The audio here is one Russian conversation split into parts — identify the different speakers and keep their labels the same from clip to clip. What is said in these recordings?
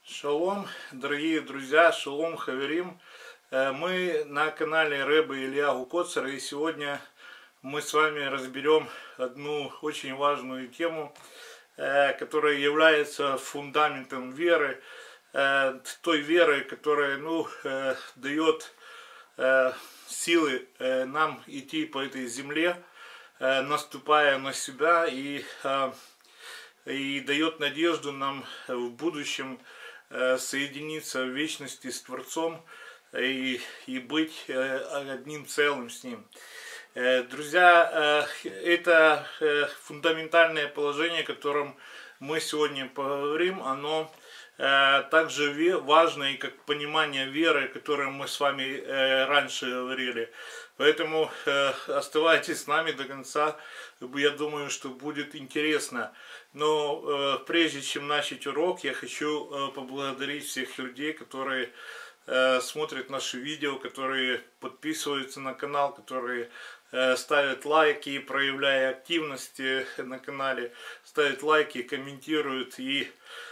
Speaker 1: Шалом, дорогие друзья, шалом, хаверим. Мы на канале Рэба Ильягу Коцера, и сегодня мы с вами разберем одну очень важную тему, которая является фундаментом веры, той веры, которая дает силы нам идти по этой земле, наступая на себя, и дает надежду нам в будущем соединиться в вечности с Творцом и быть одним целым с Ним. Друзья, это фундаментальное положение, о котором мы сегодня поговорим, оно также важно, и как понимание веры, о которой мы с вами раньше говорили. Поэтому оставайтесь с нами до конца, я думаю, что будет интересно. Но прежде чем начать урок, я хочу поблагодарить всех людей, которые смотрят наши видео, которые подписываются на канал, которые ставят лайки, проявляя активность на канале, ставят лайки, комментируют и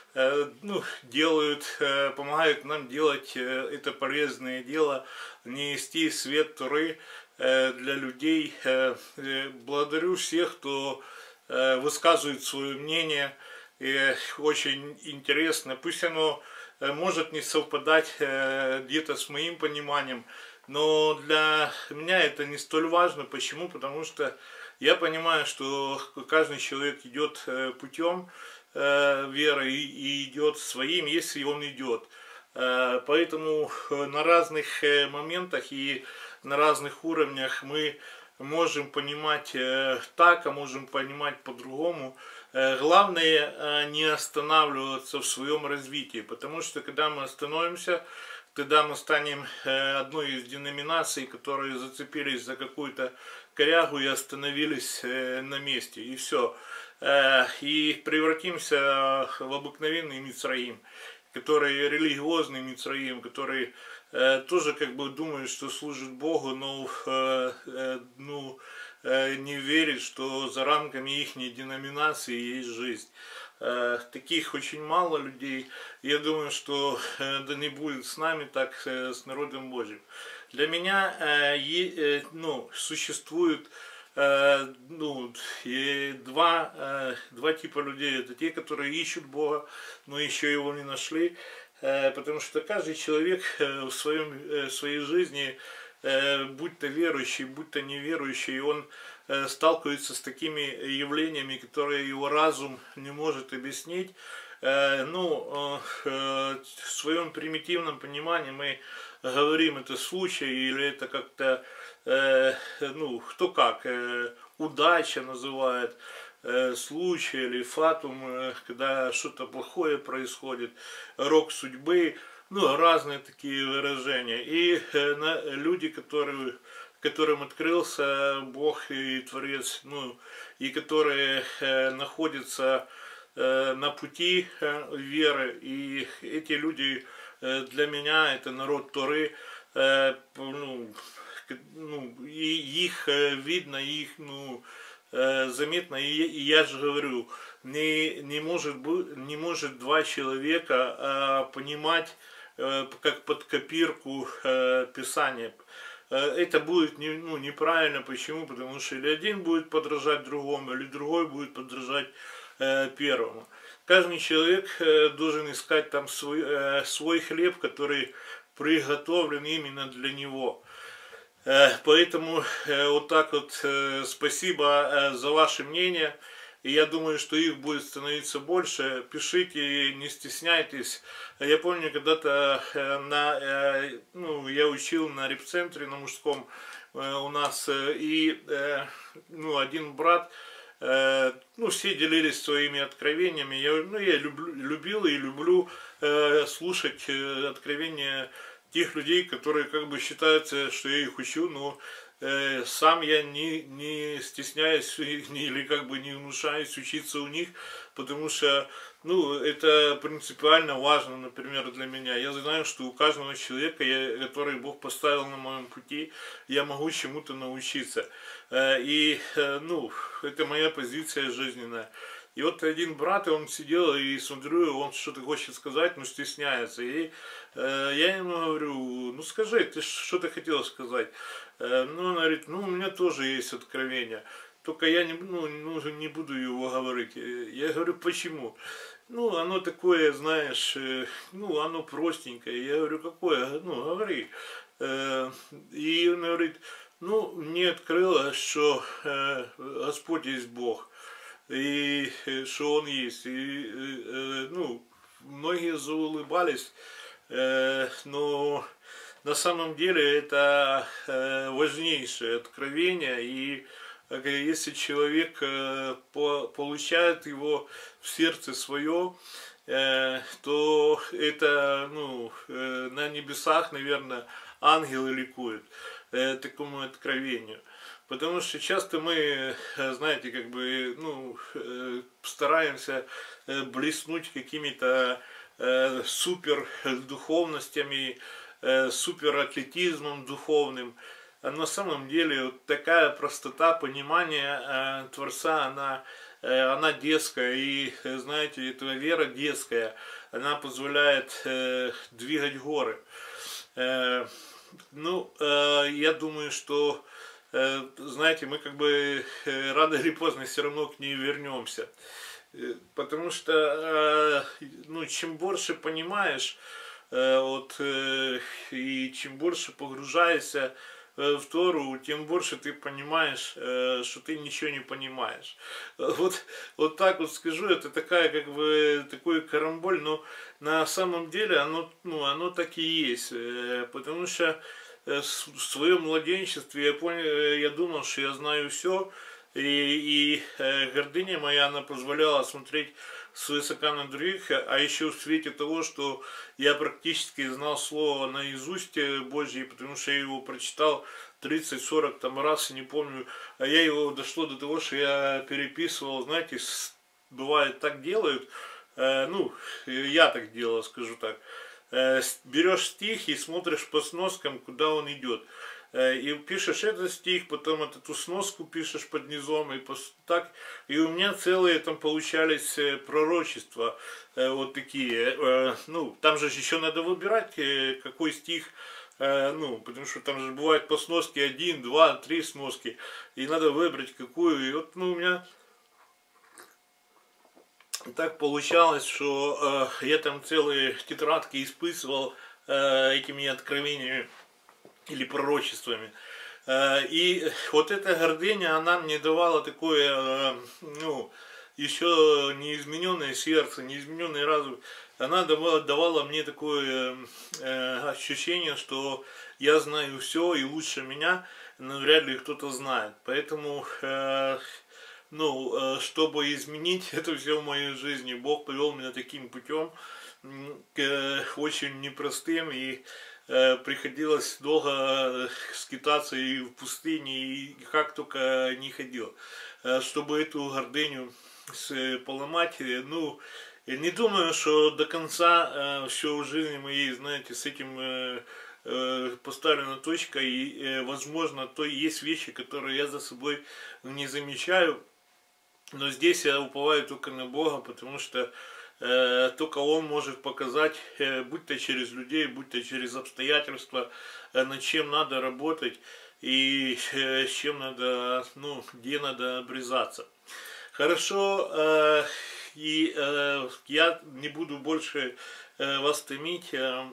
Speaker 1: помогают нам делать это полезное дело, нести свет Торы для людей. Благодарю всех, кто высказывает свое мнение, и очень интересно, пусть оно может не совпадать где-то с моим пониманием, но для меня это не столь важно. Почему? Потому что я понимаю, что каждый человек идет путем веры и идет своим, если он идет. Поэтому на разных моментах и на разных уровнях мы можем понимать так, а можем понимать по-другому. Главное не останавливаться в своем развитии, потому что когда мы остановимся, тогда мы станем одной из деноминаций, которые зацепились за какую-то корягу и остановились на месте, и все. И превратимся в обыкновенный Мицраим, который религиозный Мицраим, который тоже как бы думает, что служит Богу, но не верит, что за рамками их деноминации есть жизнь. Таких очень мало людей. Я думаю, что да не будет с нами так, с народом Божьим. Для меня существует два типа людей. Это те, которые ищут Бога, но еще его не нашли. Потому что каждый человек в своей жизни, будь то верующий, будь то неверующий, он сталкивается с такими явлениями, которые его разум не может объяснить. В своем примитивном понимании мы говорим, это случай, или это как-то, кто как, удача называет, случай или фатум, когда что-то плохое происходит, рок судьбы, разные такие выражения. И люди, которым открылся Бог и Творец, и которые находятся на пути веры, и эти люди для меня это народ Торы, и их видно, их заметно, и я же говорю, не может два человека понимать как под копирку Писания. Это будет неправильно. Почему? Потому что или один будет подражать другому, или другой будет подражать первому. Каждый человек должен искать там свой хлеб, который приготовлен именно для него. Поэтому вот так вот спасибо за ваше мнение. И я думаю, что их будет становиться больше. Пишите, не стесняйтесь. Я помню, когда-то я учил на репцентре, на мужском у нас, и один брат, все делились своими откровениями. Я любил и люблю слушать откровения тех людей, которые как бы считаются, что я их учу, но сам я не стесняюсь или как бы не внушаюсь учиться у них, потому что это принципиально важно, например, для меня. Я знаю, что у каждого человека, который Бог поставил на моем пути, я могу чему-то научиться. И это моя позиция жизненная. И вот один брат, он сидел и смотрю, он что-то хочет сказать, но стесняется. И я ему говорю, ну скажи, ты что ты хотел сказать? Ну, он говорит, ну у меня тоже есть откровение. Только я не буду его говорить. Я говорю, почему? Ну, оно такое, знаешь, ну, оно простенькое. Я говорю, какое? Ну, говори. И он говорит, ну, мне открылось, что Господь есть Бог. И что Он есть. И, ну, многие заулыбались, но на самом деле это важнейшее откровение. И если человек получает его в сердце свое, то это, ну, на небесах, наверное, ангелы ликуют такому откровению. Потому что часто мы, знаете, как бы, ну, стараемся блеснуть какими-то супер духовностями, супер атлетизмом духовным. А на самом деле вот такая простота понимания Творца, она детская, и, знаете, эта вера детская, она позволяет двигать горы. Ну, я думаю, что, знаете, мы как бы рано или поздно все равно к ней вернемся. Потому что, ну, чем больше понимаешь, вот, и чем больше погружаешься в Тору, тем больше ты понимаешь, что ты ничего не понимаешь. Вот так вот скажу, это такая, как бы, такой карамболь, но на самом деле оно, ну, оно так и есть. Потому что в своем младенчестве я думал, что я знаю все, и гордыня моя, она позволяла смотреть свысока на других, а еще в свете того, что я практически знал слово наизусть Божье, потому что я его прочитал 30-40 там раз, не помню, а я его дошло до того, что я переписывал, знаете, бывает так делают, ну, я так делал, скажу так, берешь стих и смотришь по сноскам, куда он идет. И пишешь этот стих, потом эту сноску пишешь под низом, и так. И у меня целые там получались пророчества вот такие. Ну, там же еще надо выбирать, какой стих, ну, потому что там же бывает по сноске 1, 2, 3 сноски. И надо выбрать какую. И вот, ну, у меня так получалось, что я там целые тетрадки испытывал этими откровениями или пророчествами. И вот эта гордыня, она мне давала такое, ну, еще неизмененное сердце, неизмененный разум. Она давала мне такое ощущение, что я знаю все и лучше меня, но вряд ли кто-то знает. Поэтому, ну, чтобы изменить это все в моей жизни, Бог повел меня таким путем, очень непростым, и приходилось долго скитаться и в пустыне, и как только не ходил, чтобы эту гордыню поломать. Ну, не думаю, что до конца все в жизни моей, знаете, с этим поставлена точка, и, возможно, то есть вещи, которые я за собой не замечаю, но здесь я уповаю только на Бога, потому что только Он может показать, будь то через людей, будь то через обстоятельства, над чем надо работать и с чем надо, ну, где надо обрезаться. Хорошо, и я не буду больше вас томить.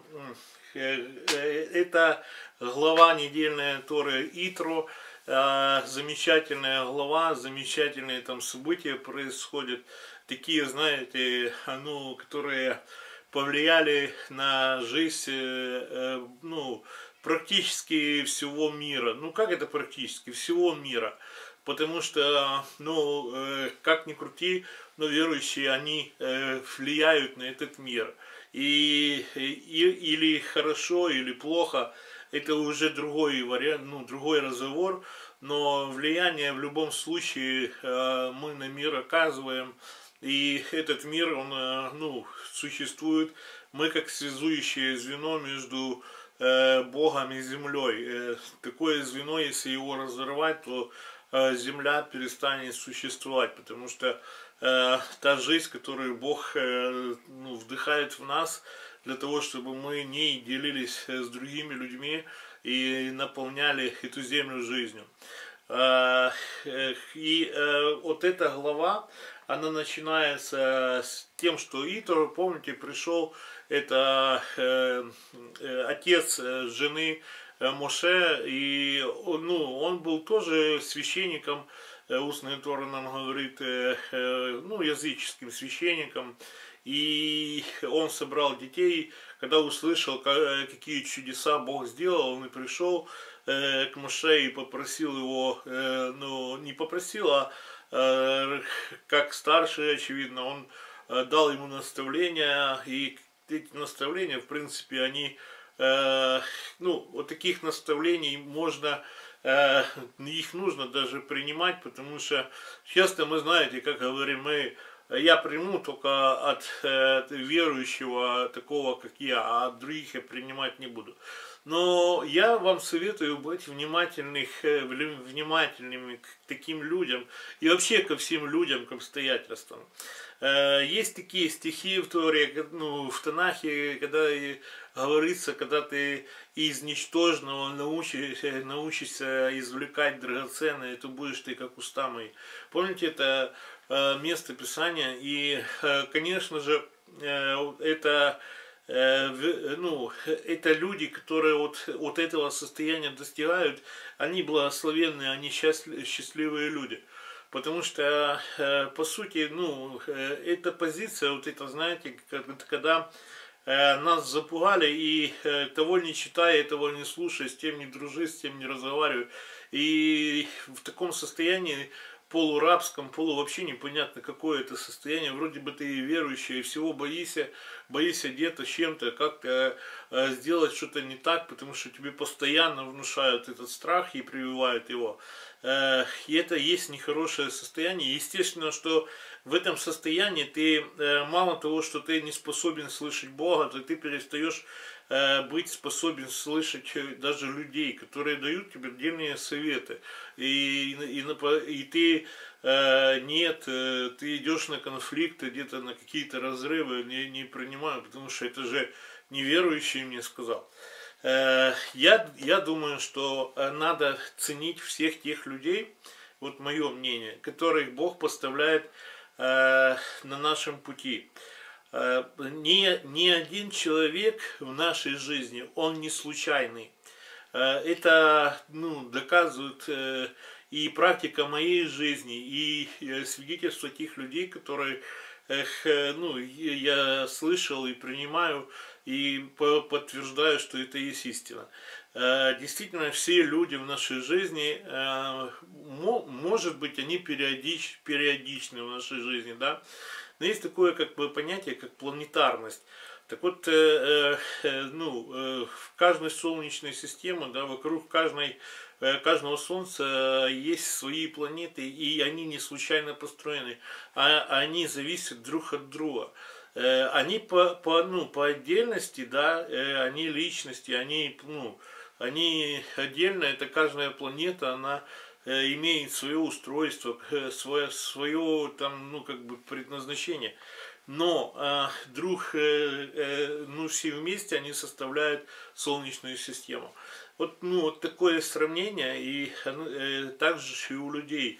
Speaker 1: Это глава недельная Торы Итро. Замечательная глава, замечательные там события происходят. Такие, знаете, ну, которые повлияли на жизнь, ну, практически всего мира. Ну, как это практически? Всего мира. Потому что, ну, как ни крути, но верующие, они влияют на этот мир. И или хорошо, или плохо, это уже другой вариант, ну, другой разговор. Но влияние в любом случае мы на мир оказываем. И этот мир, он, ну, существует. Мы как связующее звено между Богом и землей. Такое звено, если его разорвать, то земля перестанет существовать, потому что та жизнь, которую Бог ну, вдыхает в нас, для того, чтобы мы не делились с другими людьми и наполняли эту землю жизнью. И вот эта глава, она начинается с тем, что Итро, помните, пришел, это отец жены Моше, и ну, он был тоже священником, устная Тора нам говорит, ну, языческим священником, и он собрал детей, когда услышал, какие чудеса Бог сделал, он и пришел к Моше и попросил его, ну, не попросил, а как старший, очевидно, он дал ему наставления, и эти наставления, в принципе, они, ну, вот таких наставлений можно, их нужно даже принимать, потому что часто мы, знаете, как говорим, я приму только от верующего, такого как я, а от других я принимать не буду. Но я вам советую быть внимательными к таким людям и вообще ко всем людям, к обстоятельствам. Есть такие стихи в Торе, ну, в Танахе, когда говорится, когда ты из ничтожного научишься извлекать драгоценное, то будешь ты как уста мои. Помните это место Писания? И, конечно же, это... ну, это люди, которые от этого состояния достигают, они благословенные, они счастливые люди. Потому что, по сути, ну, эта позиция, вот это, знаете, когда нас запугали, и того не читая, того не слушая, с тем не дружи, с тем не разговаривай. И в таком состоянии полурабском, вообще непонятно, какое это состояние. Вроде бы ты и верующий, и всего боишься где-то чем-то, как-то сделать что-то не так, потому что тебе постоянно внушают этот страх и прививают его. И это есть нехорошее состояние. Естественно, что в этом состоянии ты, мало того, что ты не способен слышать Бога, то ты перестаешь быть способен слышать даже людей, которые дают тебе отдельные советы. И ты нет, ты идешь на конфликты, где-то на какие-то разрывы, не принимаю, потому что это же неверующий мне сказал. Я думаю, что надо ценить всех тех людей, вот мое мнение, которых Бог поставляет на нашем пути. Ни один человек в нашей жизни, он не случайный. Это, ну, доказывает и практика моей жизни, и свидетельство тех людей, которые, ну, я слышал и принимаю, и подтверждаю, что это есть истина. Действительно, все люди в нашей жизни, может быть, они периодичны в нашей жизни, да, но есть такое как бы понятие, как планетарность. Так вот, ну, в каждой солнечной системе, да, вокруг каждого Солнца есть свои планеты, и они не случайно построены, а они зависят друг от друга. Они по отдельности, да, они личности, они отдельно, это каждая планета, она имеет свое устройство, свое там, ну, как бы предназначение. Но ну, все вместе они составляют Солнечную систему. Вот, ну, вот такое сравнение, и также и у людей.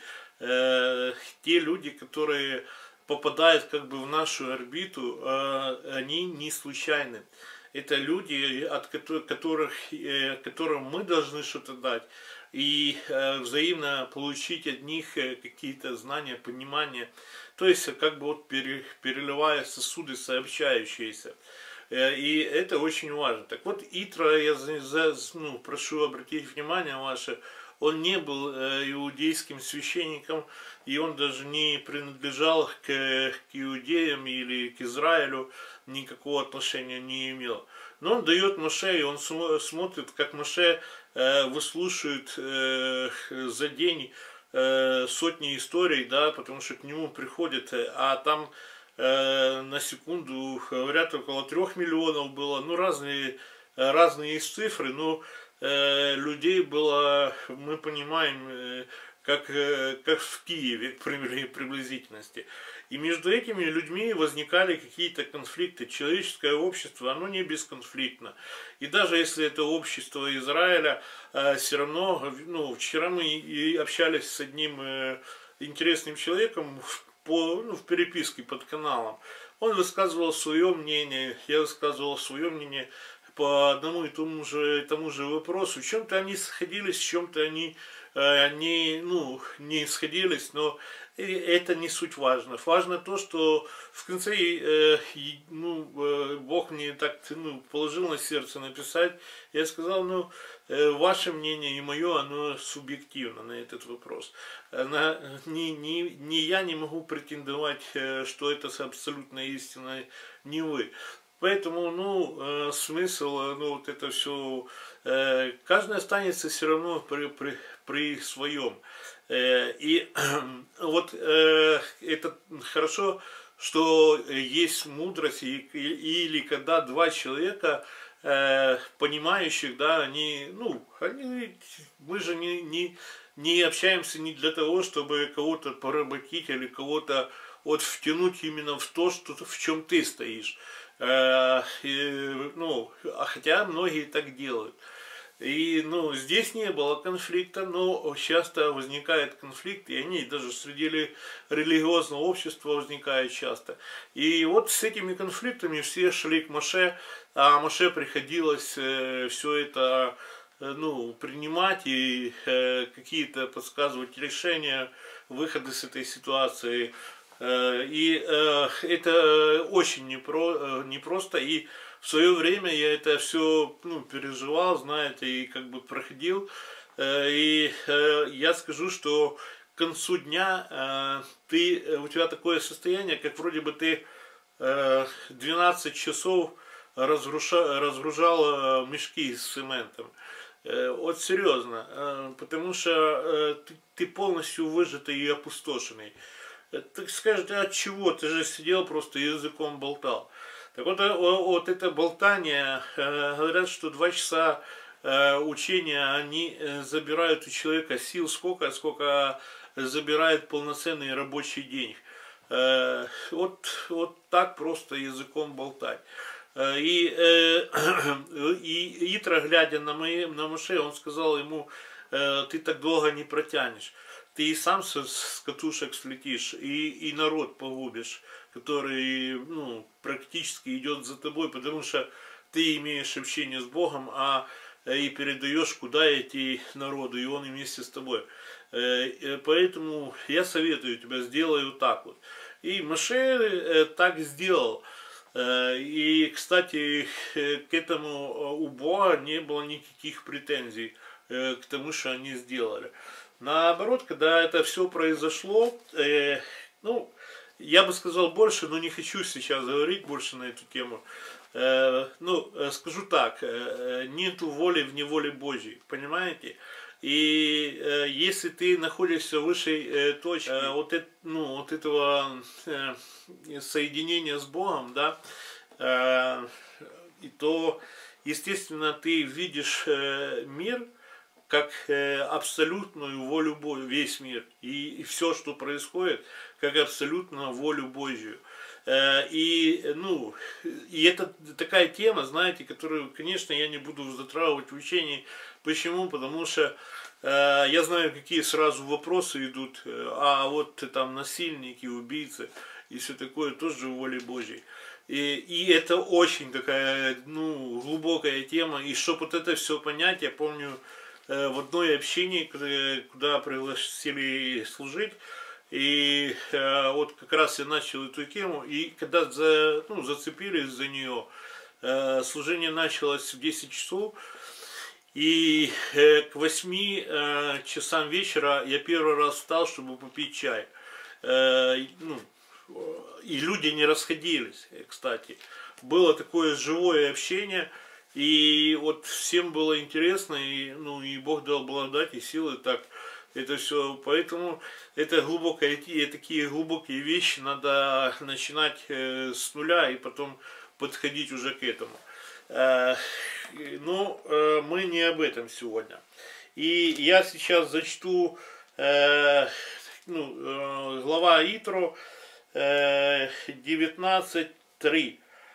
Speaker 1: Те люди, которые попадают как бы в нашу орбиту, они не случайны. Это люди, от которым мы должны что-то дать, и взаимно получить от них какие-то знания, понимание. То есть, как бы вот переливая сосуды сообщающиеся. И это очень важно. Так вот, Итро, я прошу обратить внимание ваше, он не был иудейским священником, и он даже не принадлежал к иудеям или к Израилю, никакого отношения не имел. Но он дает Моше, и он смотрит, как Моше выслушивает за день сотни историй, да, потому что к нему приходят, а там на секунду говорят около 3 миллионов было, ну разные есть цифры, но людей было, мы понимаем, как в Киеве, к приблизительности. И между этими людьми возникали какие-то конфликты. Человеческое общество, оно не бесконфликтно. И даже если это общество Израиля, все равно, ну, вчера мы и общались с одним интересным человеком в переписке под каналом. Он высказывал свое мнение, я высказывал свое мнение по одному и тому же вопросу. В чем-то они сходились, в чем-то они не сходились, но это не суть важно. Важно то, что в конце Бог мне так положил на сердце написать. Я сказал, ваше мнение и мое, оно субъективно на этот вопрос. Ни я не могу претендовать, что это абсолютная истина, не вы. Поэтому, смысл, вот это все, каждый останется все равно при своем. И вот это хорошо, что есть мудрость, или когда два человека, понимающих, да, мы же не общаемся не для того, чтобы кого-то поработить или кого-то вот втянуть именно в то, в чем ты стоишь. Хотя многие так делают. И, здесь не было конфликта, но часто возникает конфликт, и они даже среди религиозного общества возникают часто. И вот с этими конфликтами все шли к Моше, а Моше приходилось все это принимать и какие-то подсказывать решения, выходы с этой ситуации. И это очень непросто, и в свое время я это все переживал, знаете, и как бы проходил. И я скажу, что к концу дня у тебя такое состояние, как вроде бы ты 12 часов разгружал мешки с цементом. Вот серьезно, потому что ты полностью выжатый и опустошенный. Так скажете, от чего? Ты же сидел просто языком болтал. Так вот это болтание, говорят, что 2 часа учения, они забирают у человека сил сколько забирает полноценный рабочий день. Вот так просто языком болтать. И Итро, глядя на Моше, он сказал ему: ты так долго не протянешь. Ты и сам с катушек слетишь, и народ погубишь, который практически идет за тобой, потому что ты имеешь общение с Богом, и передаешь, куда идти народу, и он вместе с тобой. Поэтому я советую тебя, сделай вот так вот. И Моше так сделал. И, кстати, к этому у Бога не было никаких претензий к тому, что они сделали. Наоборот, когда это все произошло, я бы сказал больше, но не хочу сейчас говорить больше на эту тему. Скажу так, нету воли в неволе Божьей, понимаете? И если ты находишься в высшей точке вот этого соединения с Богом, да, то, естественно, ты видишь мир как абсолютную волю Божью, весь мир, и все, что происходит, как абсолютную волю Божью. И это такая тема, знаете, которую, конечно, я не буду затрагивать в учении. Почему? Потому что я знаю, какие сразу вопросы идут, а вот там насильники, убийцы и все такое тоже в воле Божьей. И это очень такая, глубокая тема. И чтобы вот это все понять, я помню, в одной общине, куда пригласили служить, и вот как раз я начал эту тему, и когда зацепились за нее, служение началось в 10 часов, и к 8 часам вечера я первый раз встал, чтобы попить чай. И люди не расходились, кстати. Было такое живое общение, и вот всем было интересно, и Бог дал благодать и силы так это все. Поэтому это такие глубокие вещи надо начинать с нуля и потом подходить уже к этому. Но мы не об этом сегодня. И я сейчас зачту глава Итро, 19:3.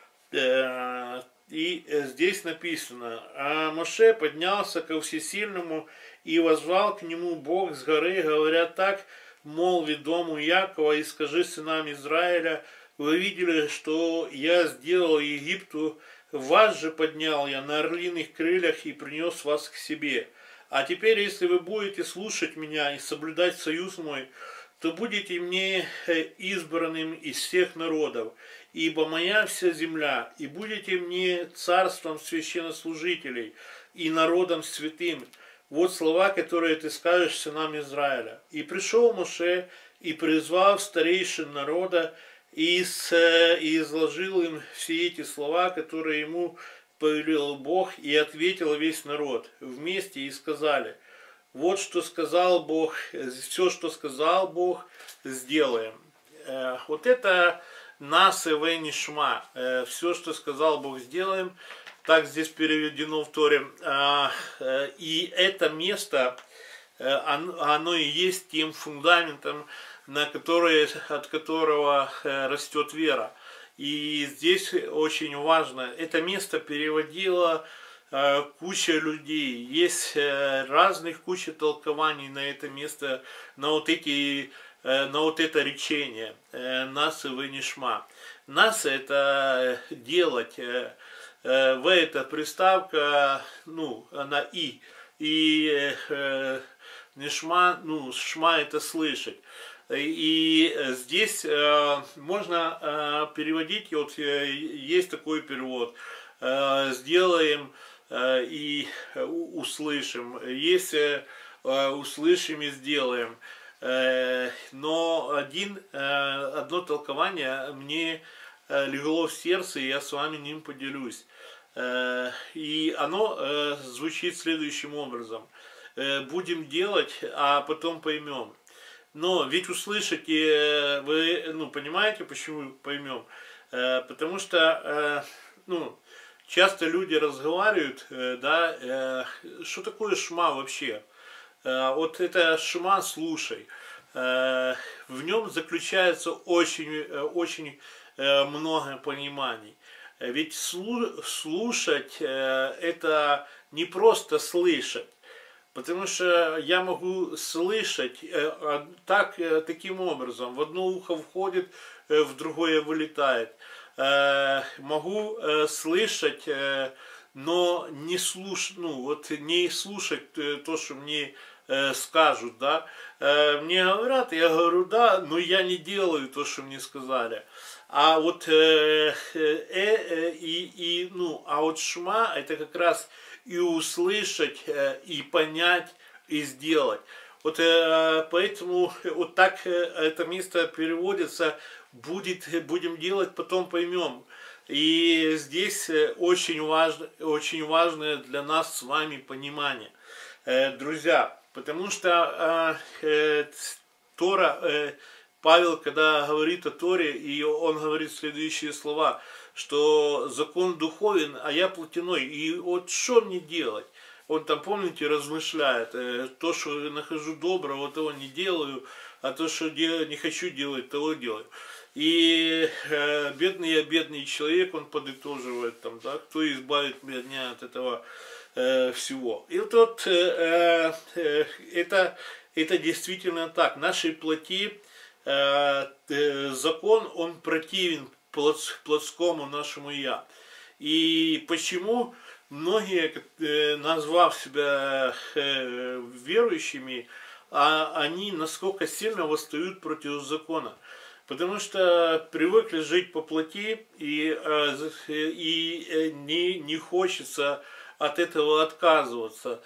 Speaker 1: И здесь написано: «А Моше поднялся ко Всесильному и воззвал к нему Бог с горы, говоря так, молви дому Якова и скажи сынам Израиля, вы видели, что я сделал Египту, вас же поднял я на орлиных крыльях и принес вас к себе. А теперь, если вы будете слушать меня и соблюдать союз мой, то будете мне избранным из всех народов, ибо моя вся земля, и будете мне царством священнослужителей и народом святым». Вот слова, которые ты скажешь сынам Израиля. И пришел Моше и призвал старейшин народа и изложил им все эти слова, которые ему повелел Бог, и ответил весь народ вместе и сказали: вот что сказал Бог, все, что сказал Бог, сделаем. Вот это нас и венишма, все, что сказал Бог, сделаем. Так здесь переведено в Торе. И это место, оно и есть тем фундаментом, от которого растет вера. И здесь очень важно, это место переводило куча людей, есть разных куча толкований на это место, на вот это речение «нас и венишма». «Нас» — это делать, «в» — это приставка, ну, она «и», «нишма», ну, «шма» — это «слышать». И здесь можно переводить, вот есть такой перевод: сделаем и услышим, есть услышим и сделаем. Но одно толкование мне легло в сердце, и я с вами ним поделюсь. И оно звучит следующим образом: будем делать, а потом поймем. Но ведь услышать, вы, ну, понимаете, почему поймем? Потому что, ну, часто люди разговаривают, да, что такое шма вообще? Вот это шма «слушай». В нем заключается очень много пониманий. Ведь слушать это не просто слышать. Потому что я могу слышать таким образом. В одно ухо входит, в другое вылетает. Могу слышать, но не слушать, ну, вот не слушать то, что мне скажут, да. Мне говорят, я говорю, да, но я не делаю то, что мне сказали. А вот вот шма — это как раз и услышать, и понять, и сделать. Вот поэтому вот так это место переводится: будем делать, потом поймем. И здесь очень важное для нас с вами понимание, друзья, потому что Тора, Павел, когда говорит о Торе, и он говорит следующие слова, что закон духовен, а я плотяной. И вот что мне делать? Он там, помните, размышляет: то, что нахожу доброго, того не делаю, а то, что не хочу делать, того делаю. И бедный человек, он подытоживает там, да, кто избавит меня от этого всего. И вот это действительно так. Нашей плоти закон, он противен плотскому нашему «я». И почему многие, назвав себя верующими, они насколько сильно восстают против закона? Потому что привыкли жить по плоти, и не хочется от этого отказываться.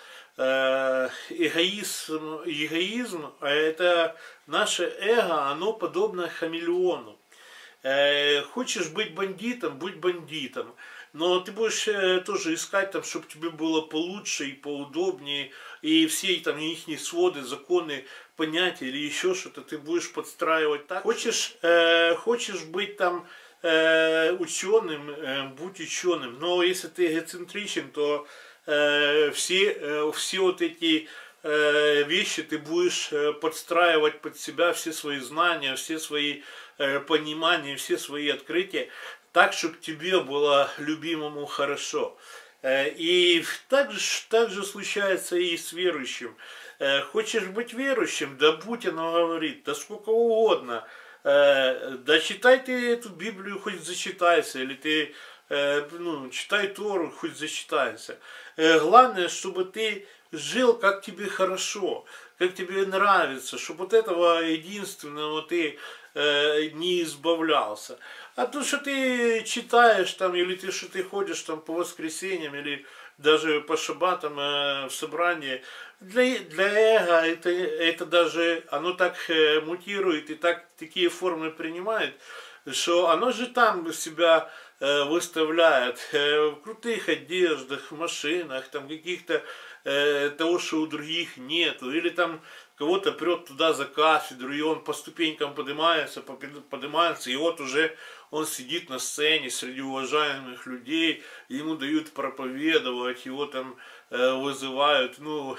Speaker 1: Эгоизм, это наше эго, оно подобно хамелеону. Хочешь быть бандитом, будь бандитом. Но ты будешь тоже искать, там, чтобы тебе было получше и поудобнее, и все там их своды, законы, понятия или еще что-то ты будешь подстраивать так. Хочешь быть там ученым, будь ученым. Но если ты эгоцентричен, то все вот эти вещи ты будешь подстраивать под себя, все свои знания, все свои понимания, все свои открытия, так, чтобы тебе было любимому хорошо. И так же случается и с верующим. Хочешь быть верующим, да будь оно говорит, да сколько угодно. Да читай ты эту Библию, хоть зачитайся, или ты читай Тору, хоть зачитайся. Главное, чтобы ты жил, как тебе хорошо, как тебе нравится, чтобы от этого единственного ты не избавлялся. А то, что ты читаешь там, или ты, что ты ходишь там по воскресеньям, или даже по шаббатам в собрании, для эго это даже, оно так мутирует и такие формы принимает, что оно же там себя выставляет в крутых одеждах, в машинах, там каких-то того, что у других нету, или там кого-то прет туда за кафедру, и он по ступенькам поднимается, и вот уже он сидит на сцене среди уважаемых людей, ему дают проповедовать, его там вызывают. Ну,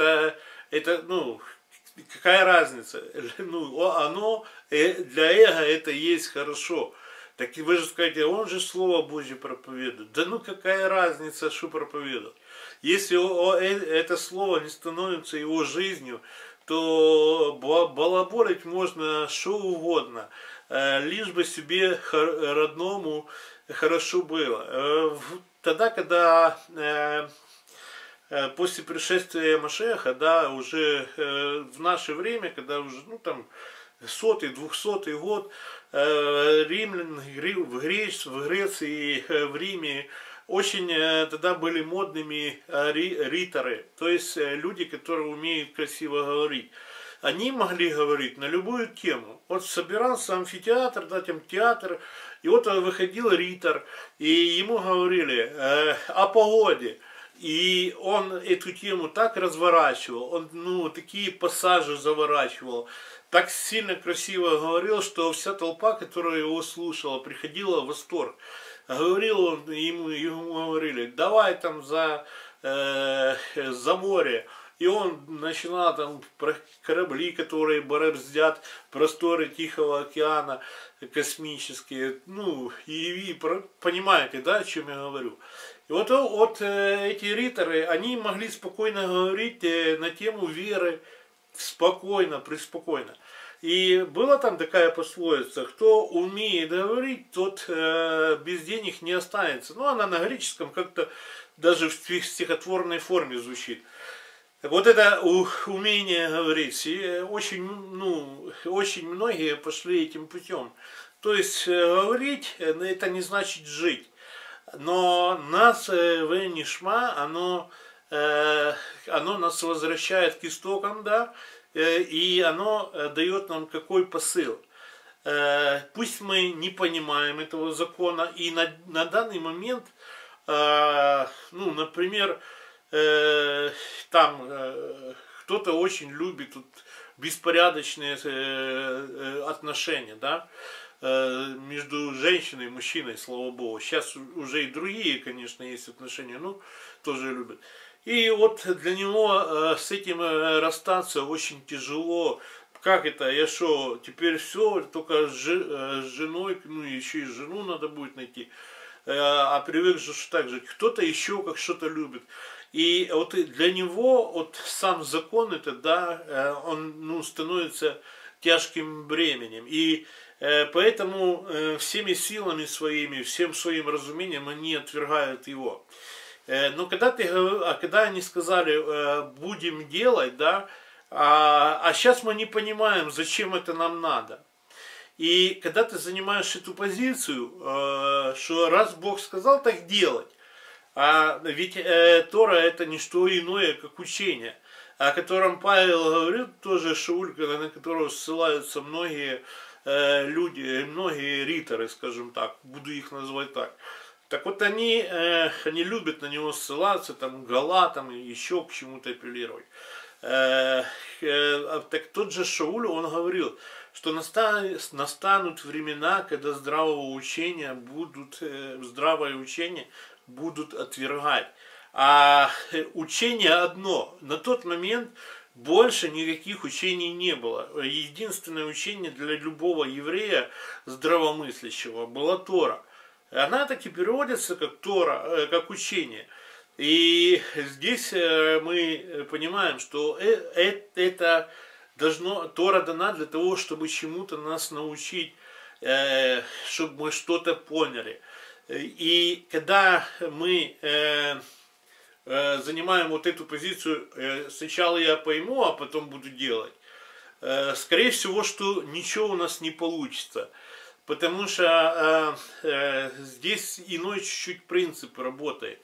Speaker 1: какая разница? Оно для эго это есть хорошо. Так и вы же скажете, он же Слово Божье проповедует. Да ну какая разница, что проповедует? Если это слово не становится его жизнью, то балаболить можно что угодно, лишь бы себе родному хорошо было. Тогда, когда после пришествия Машеха, да, уже в наше время, когда уже, 100-200 год, римлян в Греции, в Риме, очень тогда были модными риторы, то есть люди, которые умеют красиво говорить. Они могли говорить на любую тему. Вот собирался амфитеатр, да, там театр, и вот выходил ритор, и ему говорили о погоде. И он эту тему так разворачивал, он такие пассажи заворачивал, так сильно красиво говорил, что вся толпа, которая его слушала, приходила в восторг. Говорил он, ему говорили, давай там за море. И он начинал там про корабли, которые бороздят просторы Тихого океана, космические. Понимаете, да, о чем я говорю? И вот эти риторы, они могли спокойно говорить на тему веры, спокойно, преспокойно. И была там такая пословица, кто умеет говорить, тот без денег не останется. Она на греческом как-то даже в стихотворной форме звучит. Так вот это умение говорить, и очень многие пошли этим путем. То есть говорить, это не значит жить. Но нас Венишма, оно нас возвращает к истокам, да, и оно дает нам какой посыл. Пусть мы не понимаем этого закона, и на данный момент, например, там кто-то очень любит беспорядочные отношения, да, между женщиной и мужчиной, слава богу. Сейчас уже и другие, конечно, есть отношения, тоже любят. И вот для него с этим расстаться очень тяжело. Как это? Я что, теперь все, только с женой, еще и жену надо будет найти. А привык же так жить. Кто-то еще как что-то любит. И вот для него сам закон это, да, он становится тяжким бременем. И поэтому всеми силами своими, всем своим разумением они отвергают его. Но когда они сказали, будем делать, да, а сейчас мы не понимаем, зачем это нам надо. И когда ты занимаешь эту позицию, что раз Бог сказал так делать, ведь Тора это не что иное, как учение, о котором Павел говорит, тоже Шауль, на которого ссылаются многие люди, многие риторы, скажем так, буду их называть так. Так вот они любят на него ссылаться, там, Галатам и еще к чему-то апеллировать. Так тот же Шауль, он говорил, что настанут времена, когда здравое учение будут отвергать. А учение одно. На тот момент больше никаких учений не было. Единственное учение для любого еврея здравомыслящего была Тора. Она таки переводится как Тора, как учение. И здесь мы понимаем, что это Тора дана для того, чтобы чему-то нас научить, чтобы мы что-то поняли. И когда мы занимаем вот эту позицию, сначала я пойму, а потом буду делать, скорее всего, что ничего у нас не получится. Потому что здесь иной чуть-чуть принцип работает.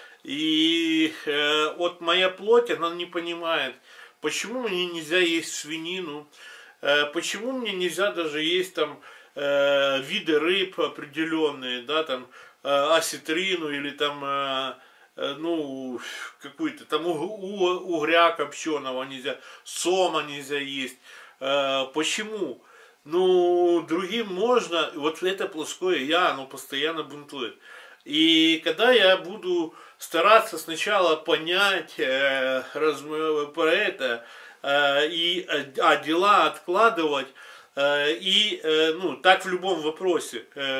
Speaker 1: И вот моя плоть, она не понимает, почему мне нельзя есть свинину, почему мне нельзя даже есть там виды рыб определенные, да, там осетрину или там ну, какую-то там угря копченого нельзя, сома нельзя есть. Почему? Ну, другим можно, вот это плоское я, оно постоянно бунтует. И когда я буду стараться сначала понять про это, а дела откладывать, и ну, так в любом вопросе,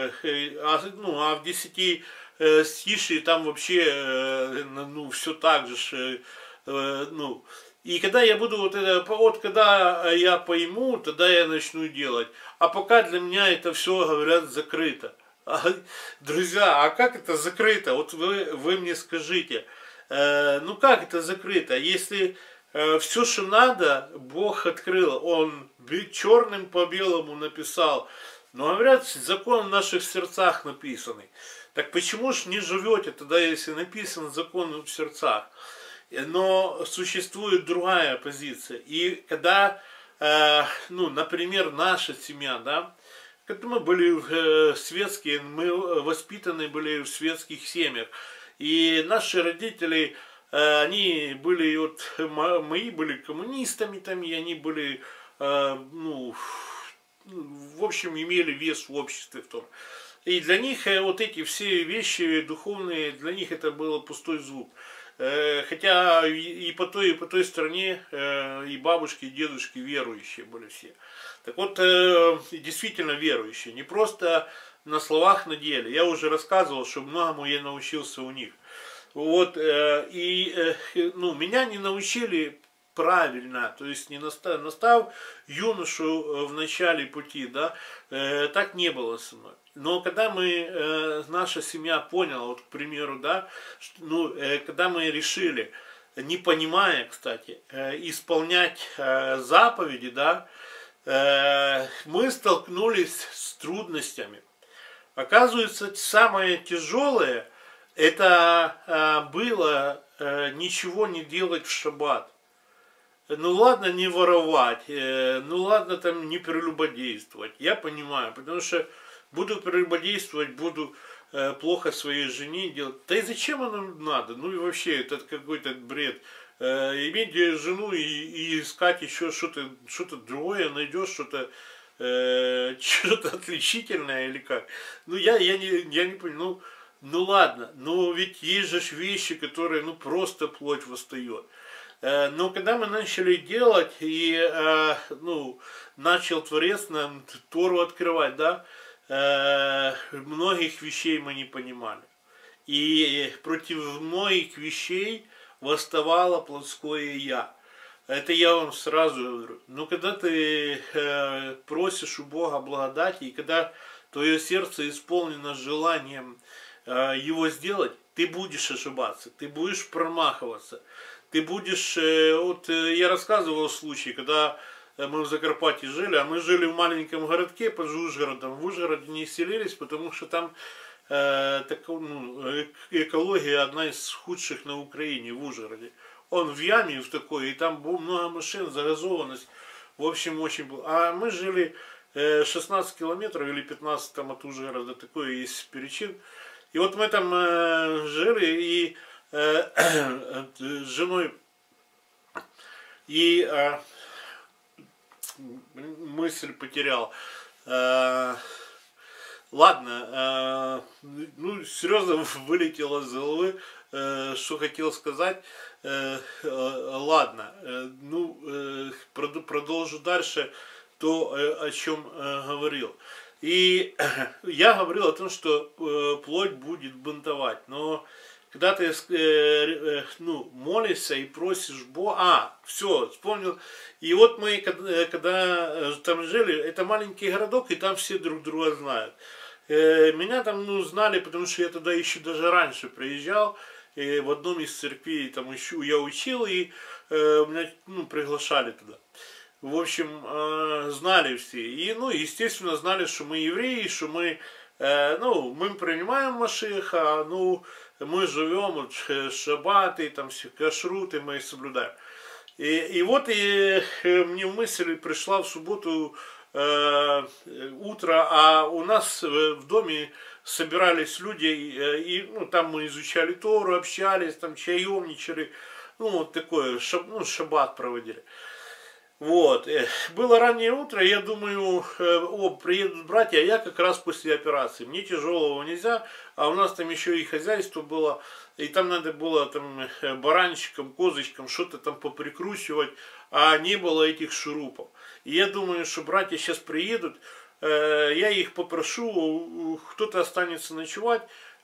Speaker 1: а в 10 стиши там вообще ну, все так же, ну, и когда я буду вот когда я пойму, тогда я начну делать. А пока для меня это все, говорят, закрыто. Друзья, а как это закрыто? Вот вы мне скажите, ну как это закрыто? Если все, что надо, Бог открыл, Он черным по белому написал. Но говорят, закон в наших сердцах написанный. Так почему же не живете тогда, если написан закон в сердцах? Но существует другая позиция. И когда, ну, например, наша семья, да, когда мы были светские, мы воспитаны были в светских семьях. И наши родители, они были, вот, мои были коммунистами там, и они были, ну, в общем, имели вес в обществе в том. И для них вот эти все вещи духовные, для них это было пустой звук. Хотя и по той стороне и бабушки, и дедушки верующие были все. Так вот, действительно верующие, не просто на словах, на деле. Я уже рассказывал, что многому я научился у них. Вот, ну, меня не научили правильно, то есть не настав юношу в начале пути, да, так не было со мной. Но когда наша семья поняла, вот, к примеру, да, ну, когда мы решили, не понимая, кстати, исполнять заповеди, да, мы столкнулись с трудностями. Оказывается, самое тяжелое, это было ничего не делать в шаббат. Ну ладно не воровать, ну ладно там не прелюбодействовать, я понимаю, потому что буду прелюбодействовать, буду плохо своей жене делать. Да и зачем оно надо? Ну и вообще, это какой-то бред. Иметь жену и искать еще что-то другое, найдешь что-то отличительное или как. Ну я не понимаю, ну ладно, но ведь есть же вещи, которые ну просто плоть восстает. Но когда мы начали делать, и ну, начал Творец нам Тору открывать, да, многих вещей мы не понимали. И против многих вещей восставало плотское «я». Это я вам сразу говорю. Но когда ты просишь у Бога благодати, и когда твое сердце исполнено желанием его сделать, ты будешь ошибаться, ты будешь промахиваться. Ты будешь, вот я рассказывал случай, когда мы в Закарпатье жили, а мы жили в маленьком городке под Ужгородом. В Ужгороде не селились, потому что там экология одна из худших на Украине, в Ужгороде. Он в яме в такой, и там было много машин, загазованность. В общем, очень было. А мы жили 16 километров или 15 там от Ужгорода, такой есть перечин. И вот мы там жили, и с женой, и мысль потерял. Ладно, ну, серьезно вылетело из головы, что хотел сказать. Ладно, ну, продолжу дальше то, о чем говорил. И я говорил о том, что плоть будет бунтовать, но когда ты ну, молишься и просишь Бога, все, вспомнил. И вот мы, когда там жили, это маленький городок, и там все друг друга знают. Меня там, ну, знали, потому что я туда еще даже раньше приезжал, и в одном из церквей там еще я учил, и меня, ну, приглашали туда. В общем, знали все. И, ну, естественно, знали, что мы евреи, что мы, ну, мы принимаем Машиаха, ну, мы живем, вот, шаббаты, там, все кашруты мы соблюдаем. И вот мне в мысль пришла в субботу утро, а у нас в доме собирались люди, и ну, там мы изучали Тору, общались, там чаемничали, ну, вот такое, ну, шаббат проводили. Вот, было раннее утро, я думаю, приедут братья, а я как раз после операции. Мне тяжелого нельзя, а у нас там еще и хозяйство было, и там надо было там баранчиком, козочком что-то там поприкручивать, а не было этих шурупов. И я думаю, что братья сейчас приедут, я их попрошу, кто-то останется ночевать,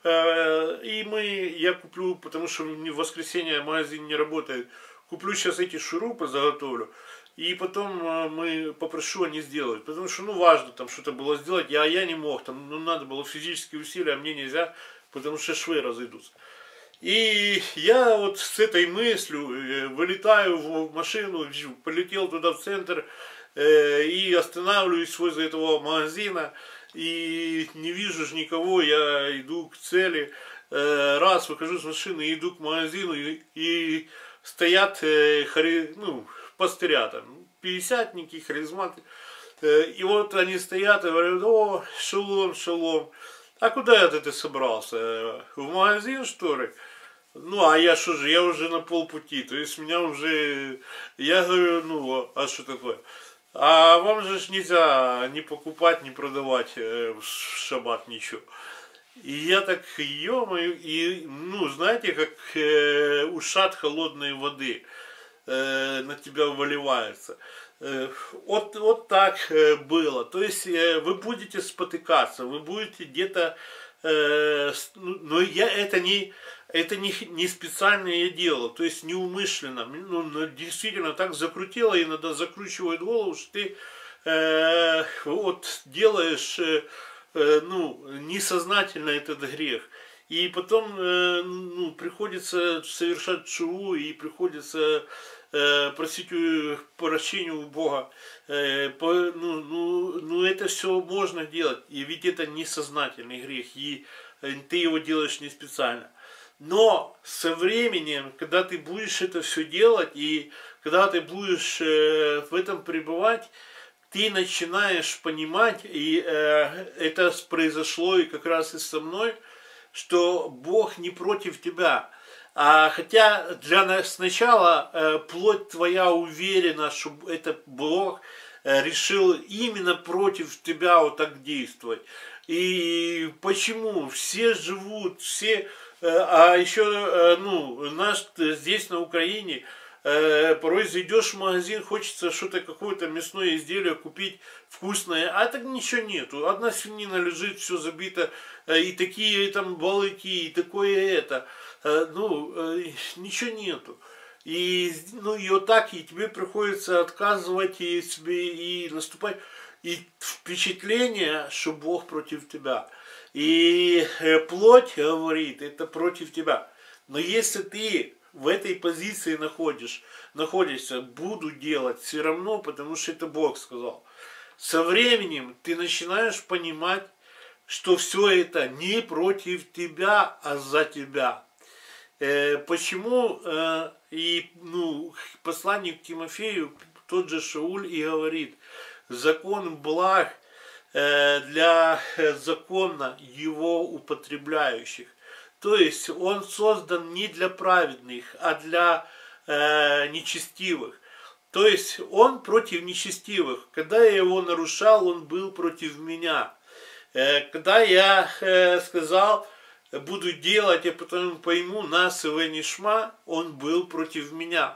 Speaker 1: и я куплю, потому что в воскресенье магазин не работает, куплю сейчас эти шурупы, заготовлю. И потом мы попрошу, они сделают. Потому что, ну, важно там что-то было сделать. Я не мог, там, ну, надо было физические усилия, а мне нельзя, потому что швы разойдутся. И я вот с этой мыслью вылетаю в машину, полетел туда в центр, и останавливаюсь возле этого магазина, и не вижу же никого, я иду к цели, раз выхожу с машины, иду к магазину, и стоят, ну, пастыря, там, пятидесятники, харизматы. И вот они стоят и говорят: о, шалом, шалом. А куда ты собрался? В магазин, что ли? Ну, а я что же, я уже на полпути. То есть меня уже, я говорю, ну, а что такое? А вам же нельзя ни покупать, ни продавать в шаббат ничего. И я так, ё-моё, и, ну, знаете, как ушат холодной воды на тебя выливается. Вот так было. То есть вы будете спотыкаться, вы будете где-то, но это не специальное дело, то есть неумышленно. Ну, действительно так закрутило, иногда закручивает голову, что ты вот делаешь, ну, несознательно этот грех. И потом ну, приходится совершать шуву, и приходится просить прощения у Бога. Ну, это все можно делать, и ведь это несознательный грех, и ты его делаешь не специально. Но со временем, когда ты будешь это все делать, и когда ты будешь в этом пребывать, ты начинаешь понимать, и это произошло и как раз и со мной, что Бог не против тебя. Хотя сначала плоть твоя уверена, что это Бог решил именно против тебя вот так действовать. И почему? Все живут, все, а еще, ну, здесь на Украине, порой зайдешь в магазин, хочется что-то, какое-то мясное изделие купить вкусное, а так ничего нету. Одна свинина лежит, все забито, и такие там балыки, и такое это. Ничего нету. И, ну, и вот так, и тебе приходится отказывать и себе, и наступать. И впечатление, что Бог против тебя. И плоть говорит, это против тебя. Но если ты в этой позиции находишься, буду делать все равно, потому что это Бог сказал. Со временем ты начинаешь понимать, что все это не против тебя, а за тебя. Почему посланник Тимофею, тот же Шауль и говорит: закон благ для законно его употребляющих. То есть он создан не для праведных, а для нечестивых. То есть он против нечестивых. Когда я его нарушал, он был против меня. Когда я сказал, буду делать, а потом пойму, нас и нишма, он был против меня.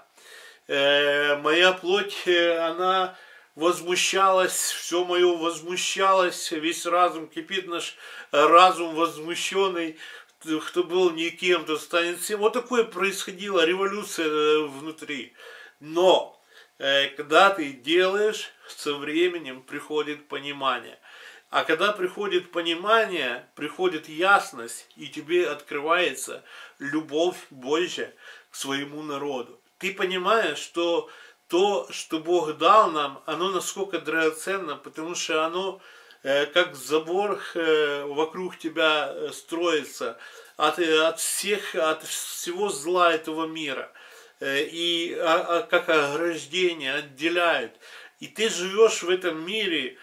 Speaker 1: Моя плоть, она возмущалась, все мое возмущалось, весь разум кипит, наш разум возмущенный, кто был никем, то станет всем. Вот такое происходило, революция внутри. Но когда ты делаешь, со временем приходит понимание. А когда приходит понимание, приходит ясность, и тебе открывается любовь Божья к своему народу. Ты понимаешь, что то, что Бог дал нам, оно насколько драгоценно, потому что оно как забор вокруг тебя строится от всего зла этого мира. И как ограждение отделяет. И ты живешь в этом мире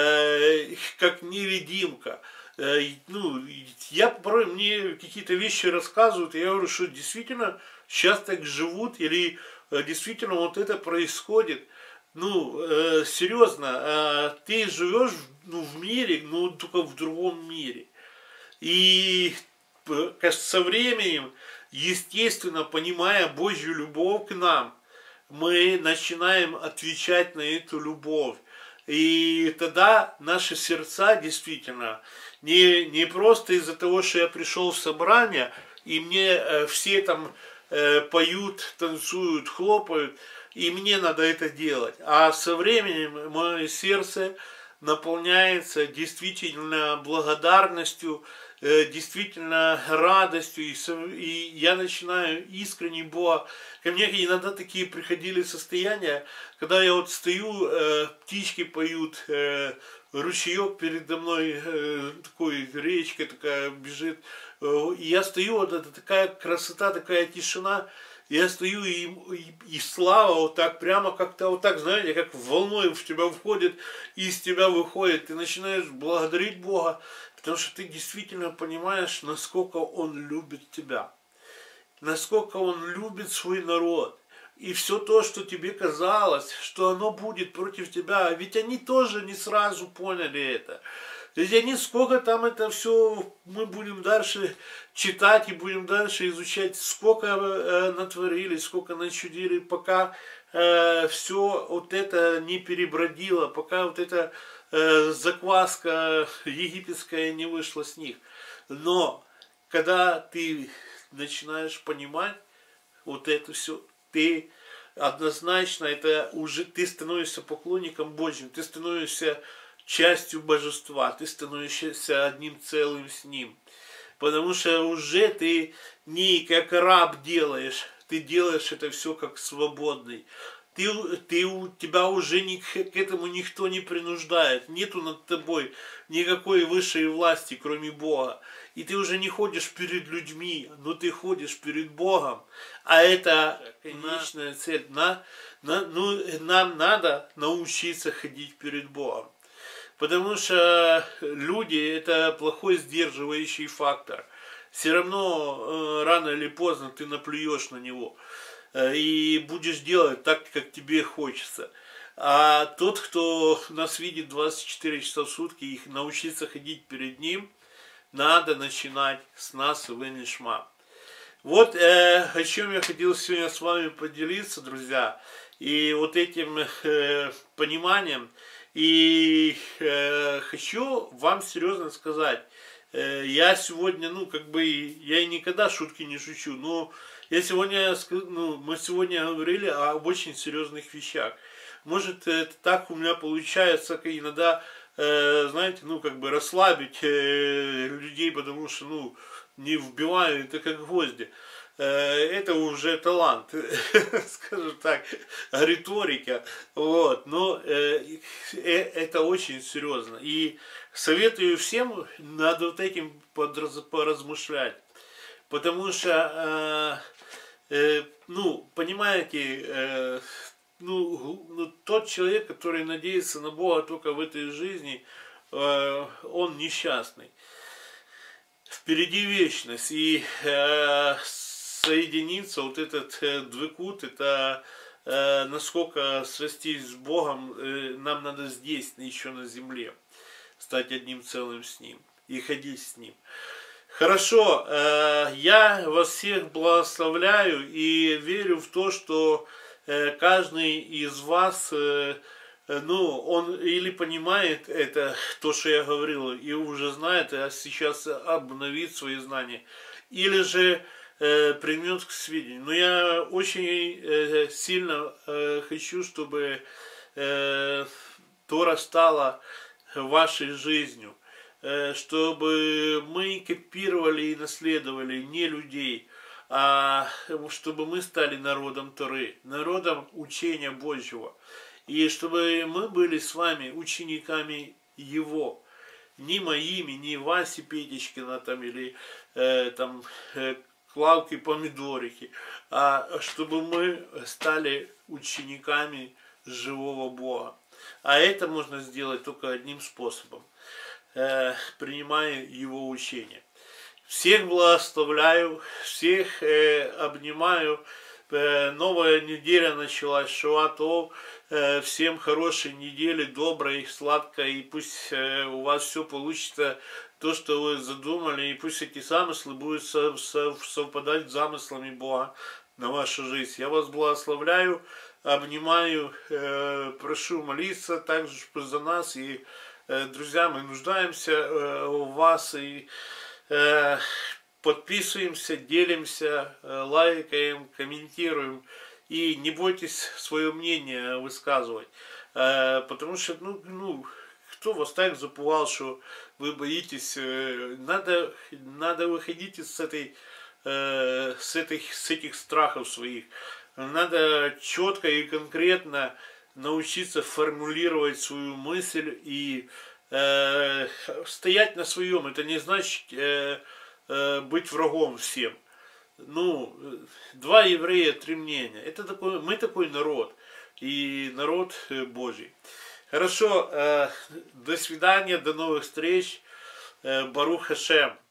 Speaker 1: как невидимка. Ну, я порой, мне какие-то вещи рассказывают, и я говорю, что действительно сейчас так живут, или действительно вот это происходит. Ну, серьезно, ты живешь в мире, но только в другом мире. И со временем, естественно, понимая Божью любовь к нам, мы начинаем отвечать на эту любовь. И тогда наши сердца действительно не просто из-за того, что я пришел в собрание, и мне все там поют, танцуют, хлопают, и мне надо это делать. А со временем мое сердце наполняется действительно благодарностью, действительно радостью, и я начинаю искренне Бога. Ко мне иногда такие приходили состояния, когда я вот стою, птички поют, ручеек передо мной, такой речка такая бежит, и я стою, вот это такая красота, такая тишина, я стою, и слава вот так, прямо как-то вот так, знаете, как волной в тебя входит, и из тебя выходит, ты начинаешь благодарить Бога, потому что ты действительно понимаешь, насколько Он любит тебя, насколько Он любит свой народ. И все то, что тебе казалось, что оно будет против тебя, ведь они тоже не сразу поняли это. Ведь они сколько там это все, мы будем дальше читать и будем дальше изучать, сколько натворили, сколько начудили, пока все вот это не перебродило, пока вот эта закваска египетская не вышла с них. Но когда ты начинаешь понимать вот это все, ты однозначно, это уже ты становишься поклонником Божьим, ты становишься частью божества, ты становишься одним целым с ним. Потому что уже ты не как раб делаешь, ты делаешь это все как свободный. Тебя уже к этому никто не принуждает. Нету над тобой никакой высшей власти, кроме Бога. И ты уже не ходишь перед людьми, но ты ходишь перед Богом. А это конечная цель. Нам надо научиться ходить перед Богом. Потому что люди – это плохой сдерживающий фактор. Все равно рано или поздно ты наплюешь на него. И будешь делать так, как тебе хочется. А тот, кто нас видит 24 часа в сутки, их научиться ходить перед ним, надо начинать с нас и нишма. Вот о чем я хотел сегодня с вами поделиться, друзья. И вот этим пониманием. И хочу вам серьезно сказать, я сегодня, я и никогда шутки не шучу, но мы сегодня говорили об очень серьезных вещах. Может, это так у меня получается, иногда, знаете, расслабить людей, потому что, не вбиваю это как гвозди. Это уже талант, скажем так, риторика, вот, но это очень серьезно. И советую всем над вот этим поразмышлять, потому что, понимаете, тот человек, который надеется на Бога только в этой жизни, он несчастный. Впереди вечность, и соединиться, вот этот двекут, это насколько срастись с Богом, нам надо здесь, еще на земле. стать одним целым с Ним и ходить с Ним. Хорошо, я вас всех благословляю и верю в то, что каждый из вас, ну, он или понимает это, то, что я говорил, и уже знает, а сейчас обновит свои знания, или же примет к сведению. Но я очень сильно хочу, чтобы Тора стала вашей жизнью, чтобы мы копировали и наследовали не людей, а чтобы мы стали народом Торы, народом учения Божьего. И чтобы мы были с вами учениками Его. Не моими, не Васи Петечкина там, или Клавки Помидорики, а чтобы мы стали учениками живого Бога. А это можно сделать только одним способом, принимая Его учение. Всех благословляю, всех обнимаю. Новая неделя началась, Шавуа Тов. Всем хорошей недели, доброй, сладкой, и пусть у вас все получится, то, что вы задумали, и пусть эти замыслы будут совпадать с замыслами Бога на вашу жизнь. Я вас благословляю, обнимаю, прошу молиться также за нас, и, друзья, мы нуждаемся в вас, и подписываемся, делимся, лайкаем, комментируем. И не бойтесь свое мнение высказывать. Потому что, кто вас так запугал, что вы боитесь. Надо выходить с этих страхов своих. Надо четко и конкретно научиться формулировать свою мысль и стоять на своем. Это не значит быть врагом всем. Два еврея, три мнения. Мы такой народ. И народ Божий. Хорошо. До свидания. До новых встреч. Барух Хашем.